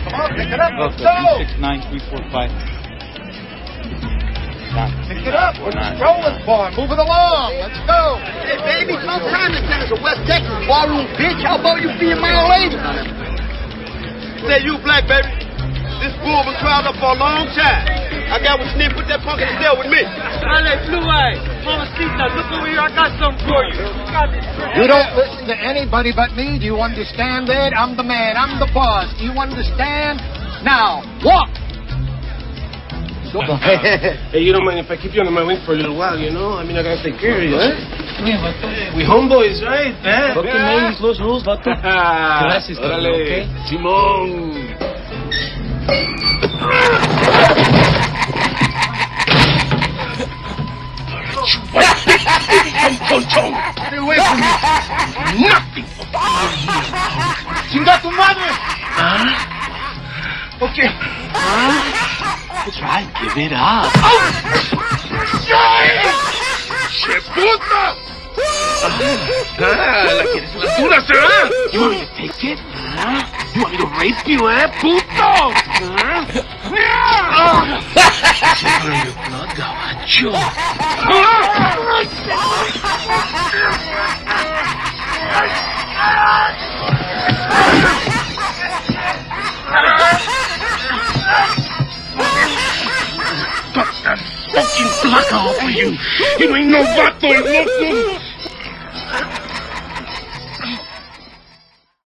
Come on, pick it up. Let's go. 69345. Pick it up. We're just rolling, boy. Move it along. Let's go. Hey, baby, sometime this is a West Texas ballroom, bitch. How about you be a mile later? Say you black, baby. This bull been crowded up for a long time. I got what you need. Put that punk in the cell with me. Allez, Blue Eye. Mamacita, look over here. I got something for you. You don't listen to anybody but me. Do you understand that? I'm the man. I'm the boss. Do you understand? Now, walk. Hey, you don't mind if I keep you under my wing for a little while, you know? I mean, I gotta take care of you, eh? We homeboys, right? Fucking names, los rules, vato. Gracias, Órale, Simón. Stay away from me. Nothing. Chinga tu madre. Okay. That's right, give it up. ¡Che puta! La quieres en la dura, ¿será? You want me to take it? You want me to rape you, puto? Burn your blood, gabacho. Got that fucking placa off of you. You ain't no vato, loco.